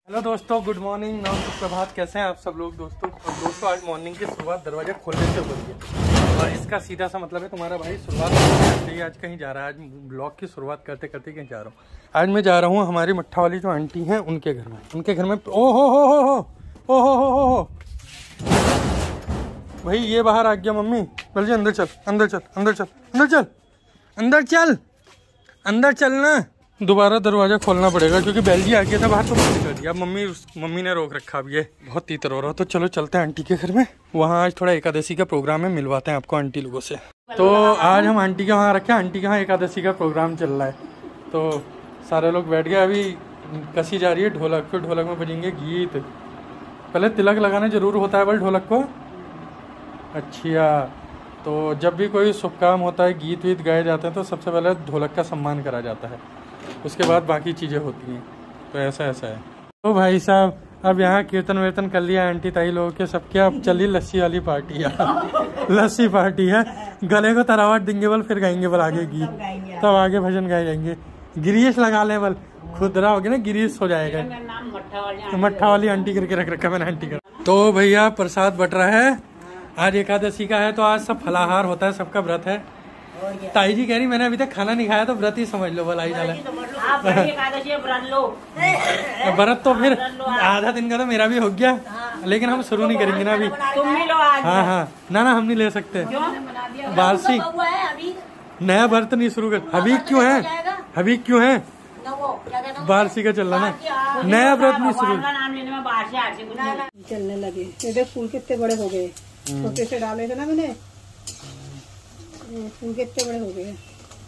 Hello दोस्तों, good morning, नमस्ते, सुप्रभात। कैसे हैं आप सब लोग दोस्तों आज मॉर्निंग की शुरुआत दरवाजा खोलने से हो रही है और इसका सीधा सा मतलब है तुम्हारा भाई शुरुआत करते ही आज कहीं जा रहा है। आज ब्लॉग की शुरुआत करते करते कहीं जा रहा हूँ। आज मैं जा रहा हूँ हमारी मट्ठा वाली जो आंटी हैं उनके घर में ओ हो भाई ये बाहर आ गया। मम्मी बल्कि अंदर चल ना। दोबारा दरवाजा खोलना पड़ेगा क्योंकि बेलजी आ गया था बाहर तो बंद कर दिया। मम्मी ने रोक रखा अब ये बहुत तीतर हो रहा। तो चलो चलते हैं आंटी के घर में। वहाँ आज थोड़ा एकादशी का प्रोग्राम है, मिलवाते हैं आपको आंटी लोगों से। तो आज हम आंटी के वहाँ रखे, आंटी के वहाँ एकादशी का प्रोग्राम चल रहा है तो सारे लोग बैठ गए। अभी कसी जा रही है ढोलक, फिर ढोलक में बजेंगे गीत। पहले तिलक लगाना जरूर होता है बल ढोलक को। अच्छा, तो जब भी कोई शुभ काम होता है, गीत वीत गाए जाते हैं तो सबसे पहले ढोलक का सम्मान करा जाता है, उसके बाद बाकी चीज़ें होती हैं। तो ऐसा है। तो भाई साहब अब यहाँ कीर्तन वीर्तन कर लिया आंटी ताई लोगों के सबके। अब चली लस्सी वाली पार्टी है लस्सी पार्टी है। गले को तरावट देंगे बल, फिर गाएंगे बल आगे गीत, तब आगे भजन गाए जाएंगे। गिरीश लगा ले बल, खुदरा हो गया ना, गिरीश हो जाएगा। मट्ठा वाली आंटी करके रख रखा मैंने आंटी का। तो भैया प्रसाद बट रहा है, आज एकादशी का है तो आज सब फलाहार होता है, सबका व्रत है। ताई जी कह रही मैंने अभी तक खाना नहीं खाया तो व्रत ही समझ लो भलाई जाला। व्रत तो फिर आधा दिन का तो मेरा भी हो गया, लेकिन हम शुरू नहीं करेंगे ना अभी। हाँ ना हम नहीं ले सकते। वार्षिक नया व्रत नहीं शुरू कर। अभी क्यों है वार्षिक का चल रहा ना, नया व्रत नहीं शुरू। चलने लगे। फूल कितने बड़े हो गए, छोटे से डाले थे ना मैंने, फूल कितने बड़े हो गए।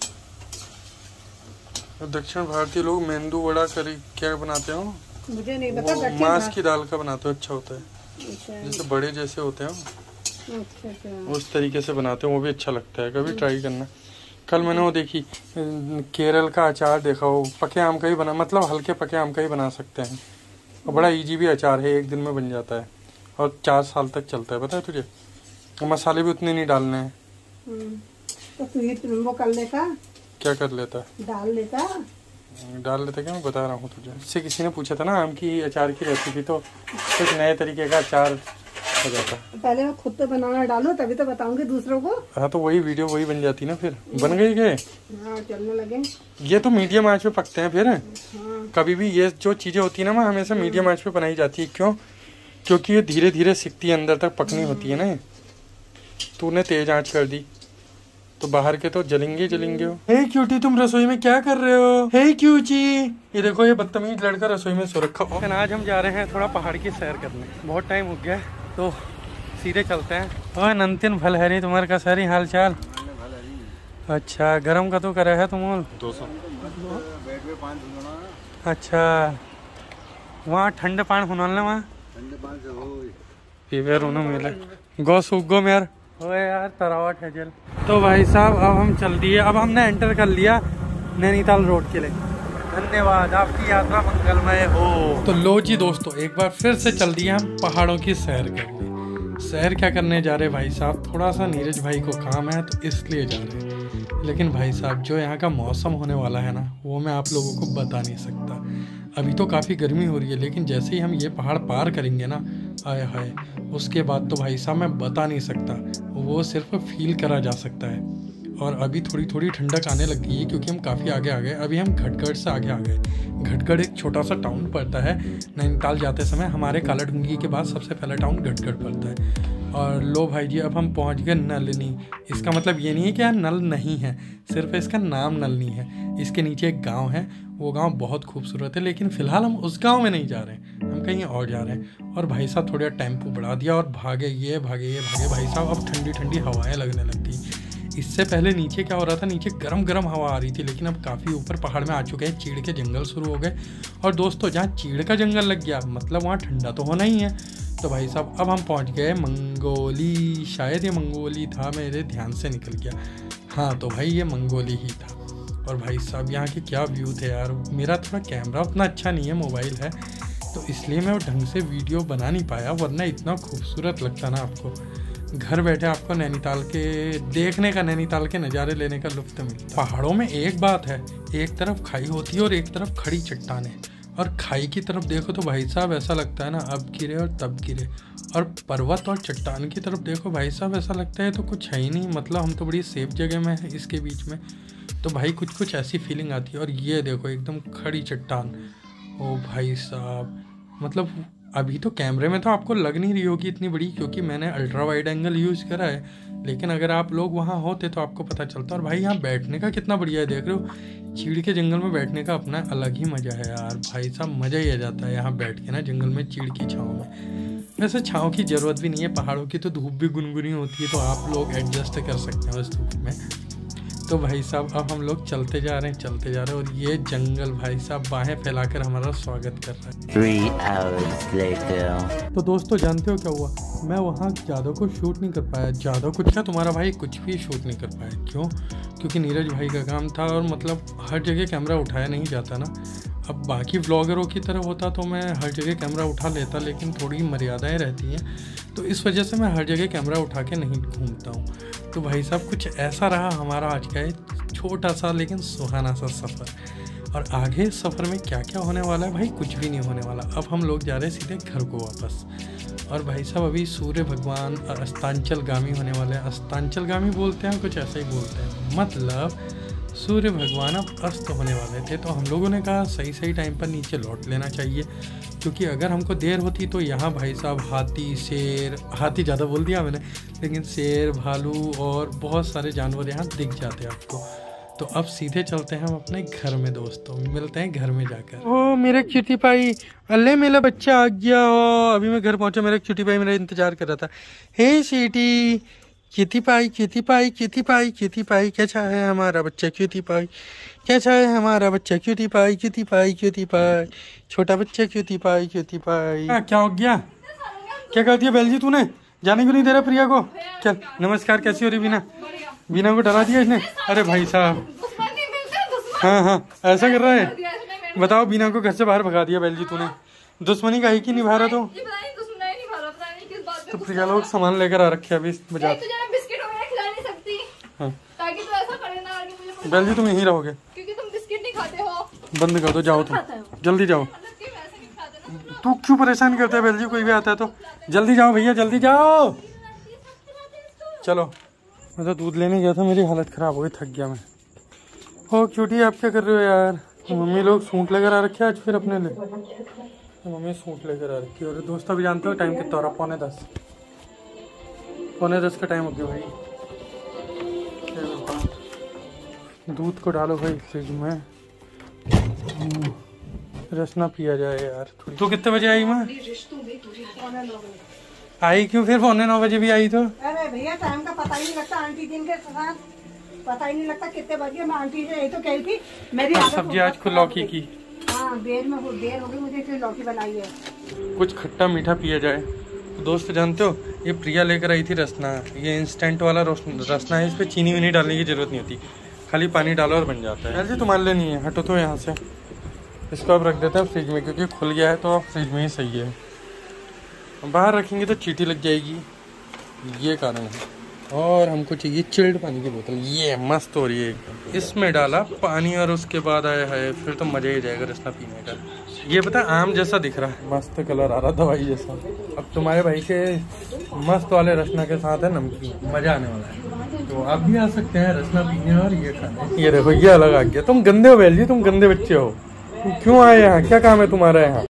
दक्षिण भारतीय लोग मेंदू वड़ा करी क्या बनाते हो मुझे नहीं पता। मांस की दाल का बनाते हो, अच्छा होता है। जैसे बड़े जैसे होते हैं उस तरीके से बनाते हैं, वो भी अच्छा लगता है। कभी ट्राई करना। कल मैंने वो देखी केरल का अचार देखा, वो पके आम का ही बना, मतलब हल्के पके आम का ही बना सकते हैं और बड़ा इजी भी अचार है, एक दिन में बन जाता है और 4 साल तक चलता है। पता है तुझे? मसाले भी उतने नहीं डालने हैं। तो तू वो कर लेता। क्या कर लेता? डाल लेता क्या? मैं बता रहा हूँ तुझे। इससे किसी ने पूछा था ना आम की अचार की रेसिपी, तो कुछ नए तरीके का अचार हो जाता। पहले मैं खुद तो बनाना डालूं तभी तो बताऊंगी दूसरों को। हाँ तो वही वीडियो वही बन जाती ना फिर। बन गई क्या? हाँ चलने लगे। ये तो मीडियम आंच पे पकते हैं फिर। हाँ। कभी भी ये जो चीजें होती है ना हमेशा मीडियम आंच पे बनाई जाती है। क्यों? क्योंकि ये धीरे धीरे सिकती है, अंदर तक पकनी होती है ना। तूने तेज आंच कर दी तो बाहर के तो जलेंगे। हे क्यूटी, तुम रसोई में क्या कर रहे हो? हे क्यूची, ये देखो ये बदतमीज लड़का रसोई में सो रखा। आज हम जा रहे हैं थोड़ा पहाड़ की सैर करने, बहुत टाइम हो गया तो सीधे चलते हैं। ओए नंतिन भलहरी, तुम्हारे का सारी हाल चाल? अच्छा, गरम का तो करे है तुम 200। अच्छा, वहाँ ठंडे पानी होना वहाँ पीवे रोना मिले गो सूख गो मेर। ओए यार तरावट है जल। तो भाई साहब अब हम चल दिए, अब हमने एंटर कर लिया नैनीताल रोड के लिए। धन्यवाद, आपकी यात्रा मंगलमय हो। तो लो जी दोस्तों, एक बार फिर से चल दिए हम पहाड़ों की सैर करने। सैर क्या करने जा रहे भाई साहब, थोड़ा सा नीरज भाई को काम है तो इसलिए जा रहे हैं। लेकिन भाई साहब जो यहाँ का मौसम होने वाला है ना, वो मैं आप लोगों को बता नहीं सकता। अभी तो काफ़ी गर्मी हो रही है, लेकिन जैसे ही हम ये पहाड़ पार करेंगे ना, आए हाय, उसके बाद तो भाई साहब मैं बता नहीं सकता, वो सिर्फ फील करा जा सकता है। और अभी थोड़ी थोड़ी ठंडक आने लग गई है क्योंकि हम काफ़ी आगे आ गए। अभी हम घटगढ़ से आगे आ गए। घटगढ़ एक छोटा सा टाउन पड़ता है नैनीताल जाते समय। हमारे कालाडूंगी के बाद सबसे पहला टाउन घटगढ़ पड़ता है। और लो भाई जी अब हम पहुंच गए नलनी। इसका मतलब ये नहीं है कि यहाँ नल नहीं है, सिर्फ इसका नाम नलनी है। इसके नीचे एक गांव है, वो गांव बहुत खूबसूरत है, लेकिन फ़िलहाल हम उस गांव में नहीं जा रहे हैं, हम कहीं और जा रहे हैं। और भाई साहब थोड़ा टेम्पो बढ़ा दिया और भागे भाई साहब। अब ठंडी ठंडी हवाएं लगने लग गई। इससे पहले नीचे क्या हो रहा था, नीचे गरम हवा आ रही थी, लेकिन अब काफ़ी ऊपर पहाड़ में आ चुके हैं, चीड़ के जंगल शुरू हो गए। और दोस्तों जहाँ चीड़ का जंगल लग गया मतलब वहाँ ठंडा तो होना ही है। तो भाई साहब अब हम पहुँच गए मंगोली। शायद ये मंगोली था, मेरे ध्यान से निकल गया। हाँ तो भाई ये मंगोली ही था। और भाई साहब यहाँ के क्या व्यू थे यार। मेरा थोड़ा कैमरा उतना अच्छा नहीं है, मोबाइल है, तो इसलिए मैं ढंग से वीडियो बना नहीं पाया, वरना इतना खूबसूरत लगता ना आपको। घर बैठे आपको नैनीताल के देखने का, नैनीताल के नज़ारे लेने का लुत्फ़ मिलता है। पहाड़ों में एक बात है, एक तरफ खाई होती है और एक तरफ खड़ी चट्टानें। और खाई की तरफ देखो तो भाई साहब ऐसा लगता है ना अब गिरे और तब गिरे, और पर्वत और चट्टान की तरफ देखो भाई साहब ऐसा लगता है तो कुछ है ही नहीं, मतलब हम तो बड़ी सेफ जगह में है इसके बीच में। तो भाई कुछ कुछ ऐसी फीलिंग आती है। और ये देखो एकदम खड़ी चट्टान, ओ भाई साहब, मतलब अभी तो कैमरे में तो आपको लग नहीं रही होगी इतनी बड़ी क्योंकि मैंने अल्ट्रा वाइड एंगल यूज़ करा है, लेकिन अगर आप लोग वहाँ होते तो आपको पता चलता। और भाई यहाँ बैठने का कितना बढ़िया है, देख रहे हो, चीड़ के जंगल में बैठने का अपना अलग ही मज़ा है यार। भाई साहब मज़ा ही आ जाता है यहाँ बैठ के ना जंगल में चीड़ की छाँव में। वैसे छाँव की ज़रूरत भी नहीं है, पहाड़ों की तो धूप भी गुनगुनी होती है, तो आप लोग एडजस्ट कर सकते हैं उस धूप में। तो भाई साहब अब हम लोग चलते जा रहे हैं और ये जंगल भाई साहब बाहें फैलाकर हमारा स्वागत कर रहा है। 3 hours later. तो दोस्तों जानते हो क्या हुआ, मैं वहाँ ज़्यादा कुछ शूट नहीं कर पाया। ज़्यादा कुछ क्या, तुम्हारा भाई कुछ भी शूट नहीं कर पाया। क्यों? क्योंकि नीरज भाई का काम था और मतलब हर जगह कैमरा उठाया नहीं जाता ना। अब बाकी व्लॉगरों की तरह होता तो मैं हर जगह कैमरा उठा लेता, लेकिन थोड़ी मर्यादाएं रहती हैं, तो इस वजह से मैं हर जगह कैमरा उठा के नहीं घूमता हूँ। तो भाई साहब कुछ ऐसा रहा हमारा आज का छोटा सा लेकिन सुहाना सा सफ़र। और आगे सफ़र में क्या क्या होने वाला है भाई, कुछ भी नहीं होने वाला। अब हम लोग जा रहे हैं सीधे घर को वापस। और भाई साहब अभी सूर्य भगवान अस्तांचलगामी होने वाले हैं। अस्तांचलगामी बोलते हैं, कुछ ऐसा ही बोलते हैं, मतलब सूर्य भगवान अब अस्त होने वाले थे। तो हम लोगों ने कहा सही सही टाइम पर नीचे लौट लेना चाहिए, क्योंकि अगर हमको देर होती तो यहाँ भाई साहब हाथी, शेर, हाथी ज़्यादा बोल दिया मैंने, लेकिन शेर, भालू और बहुत सारे जानवर यहाँ दिख जाते हैं आपको। तो अब सीधे चलते हैं हम अपने घर में दोस्तों, मिलते हैं घर में जाकर। ओ मेरे क्यूटी पाई, अल्ले मेरा बच्चा आ गया। अभी मैं घर पहुँचा, मेरा क्यूटी पाई मेरा इंतजार कर रहा था। हे सीटी, cutie pie, cutie pie, cutie pie, cutie pie, कैसा है हमारा बच्चा क्यूटी पाई, कैसा है हमारा बच्चा cutie pie, cutie pie, cutie pie, छोटा बच्चा क्यूटी पाई, क्यूटी पाई। क्या हो गया, क्या कर दिया बेल जी तूने, जाने क्यों नहीं दे रहा प्रिया को? क्या नमस्कार, कैसी हो रही बीना? बीना को डरा दिया इसने। अरे भाई साहब, हाँ हाँ ऐसा कर रहा है, बताओ बीना को घर से बाहर भगा दिया बेल जी तूने, दुश्मनी का ही की निभा रहा तो प्रिया लोग सामान लेकर आ रखे अभी बाजार। हाँ बेल जी तुम यहीं रहोगे क्योंकि तुम बिस्किट नहीं खाते हो। बंद कर दो, जाओ तुम जल्दी जाओ। तू क्यों परेशान करते है बेल जी, कोई भी आता है तो जल्दी जाओ भैया, जल्दी जाओ। चलो मैं तो दूध लेने गया था, मेरी हालत ख़राब हो गई, थक गया मैं। ओ क्यूटी आप क्या कर रहे हो यार? मम्मी लोग सूट लेकर आ रखे आज फिर अपने लिए, मम्मी सूट लेकर आ रखी है। और दोस्तों भी जानते हो टाइम कितना हो रहा, 9:45, 9:45 का टाइम हो गया भाई। दूध को डालो भाई फ्रिज में, रसना पिया जाए यार। तो कितने बजे आई माँ? आई क्यों फिर 8:45 बजे भी आई तो? अरे भैया टाइम का पता ही नहीं लगता, आंटी दिन के साथ पता ही नहीं लगता कितने बजे। मैं आंटी से यही तो कही थी, मेरी सब्जी आज खुद लौकी की। हाँ देर हो गई मुझे, फिर लौकी बनाई है। कुछ खट्टा मीठा पिया जाए। तो दोस्त जानते हो ये प्रिया लेकर आई थी रसना, ये इंस्टेंट वाला रसना है, इस पर चीनी वीनी डालने की जरूरत नहीं होती, खाली पानी डालो और बन जाता है। जी तुम्हारे लिए नहीं है, हटो तो यहाँ से। इसको अब रख देते हैं फ्रिज में, क्योंकि खुल गया है तो अब फ्रिज में ही सही है, बाहर रखेंगे तो चींटी लग जाएगी, ये कारण है। और हमको चाहिए चिल्ड पानी की बोतल, ये मस्त हो रही है एकदम। इसमें डाला पानी और उसके बाद आया है, फिर तो मज़ा ही जाएगा रसना पीने का। ये पता आम जैसा दिख रहा है, मस्त कलर आ रहा दवाई जैसा। अब तुम्हारे भाई के मस्त वाले रसना के साथ है नमकीन, मज़ा आने वाला है। तो आप भी आ सकते हैं रसना पीने और ये खाने। ये देखो ये अलग आ गया। तुम गंदे हो बेल जी, तुम गंदे बच्चे हो, क्यों आए यहाँ, क्या काम है तुम्हारा यहाँ?